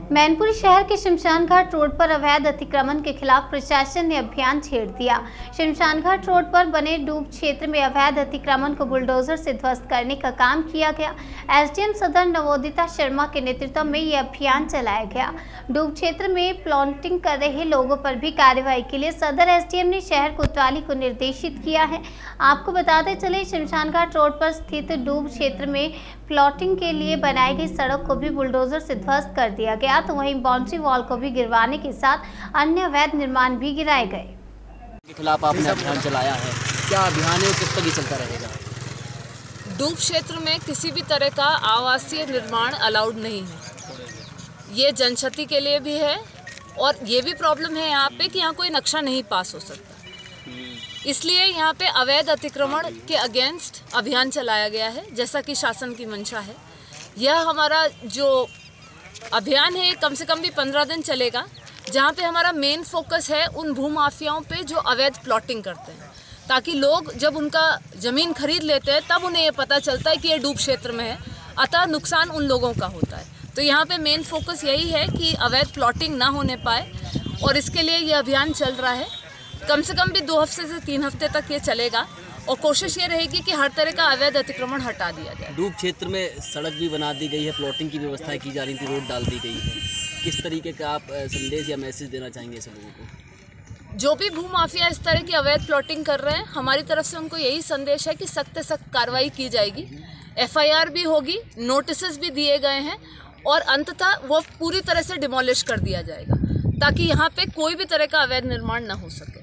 मैनपुरी शहर के शमशान घाट रोड पर अवैध अतिक्रमण के खिलाफ प्रशासन ने अभियान छेड़ दिया। शमशान घाट रोड पर बने डूब क्षेत्र में अवैध अतिक्रमण को बुलडोजर से ध्वस्त करने का काम किया गया। एसडीएम सदर नवोदिता शर्मा के नेतृत्व में यह अभियान चलाया गया। डूब क्षेत्र में प्लॉटिंग कर रहे लोगों पर भी कार्रवाई के लिए सदर एसडीएम ने शहर कोतवाली को निर्देशित किया है। आपको बताते चले, शमशान घाट रोड पर स्थित डूब क्षेत्र में प्लॉटिंग के लिए बनाई गई सड़क को भी बुलडोजर से ध्वस्त कर दिया गया, तो वहीं बाउंड्री वॉल को भी गिरवाने के साथ अन्य अवैध निर्माण भी गिराए गए। के खिलाफ आपने अभियान चलाया है, क्या अभियान है, कब तक ये चलता रहेगा? डूब क्षेत्र में किसी भी तरह का आवासीय निर्माण अलाउड नहीं है। ये जनक्षति के लिए भी है और ये भी प्रॉब्लम है यहाँ पे कि यहाँ कोई नक्शा नहीं पास हो सकता, इसलिए यहाँ पे अवैध अतिक्रमण के अगेंस्ट अभियान चलाया गया है, जैसा कि शासन की मंशा है। यह हमारा जो अभियान है कम से कम भी 15 दिन चलेगा, जहाँ पे हमारा मेन फोकस है उन भूमाफियाओं पे जो अवैध प्लॉटिंग करते हैं, ताकि लोग जब उनका ज़मीन खरीद लेते हैं तब उन्हें ये पता चलता है कि ये डूब क्षेत्र में है, अतः नुकसान उन लोगों का होता है। तो यहाँ पे मेन फोकस यही है कि अवैध प्लॉटिंग ना होने पाए और इसके लिए ये अभियान चल रहा है। कम से कम भी 2 हफ्ते से 3 हफ्ते तक ये चलेगा और कोशिश ये रहेगी कि हर तरह का अवैध अतिक्रमण हटा दिया जाए। डूब क्षेत्र में सड़क भी बना दी गई है, प्लॉटिंग की व्यवस्था की जा रही थी, रोड डाल दी गई है। किस तरीके का आप संदेश या मैसेज देना चाहेंगे ऐसे लोगों को? जो भी भूमाफिया इस तरह की अवैध प्लॉटिंग कर रहे हैं, हमारी तरफ से उनको यही संदेश है कि सख्त से सख्त कार्रवाई की जाएगी, FIR भी होगी, नोटिस भी दिए गए हैं और अंततः वो पूरी तरह से डिमोलिश कर दिया जाएगा, ताकि यहाँ पे कोई भी तरह का अवैध निर्माण न हो सके।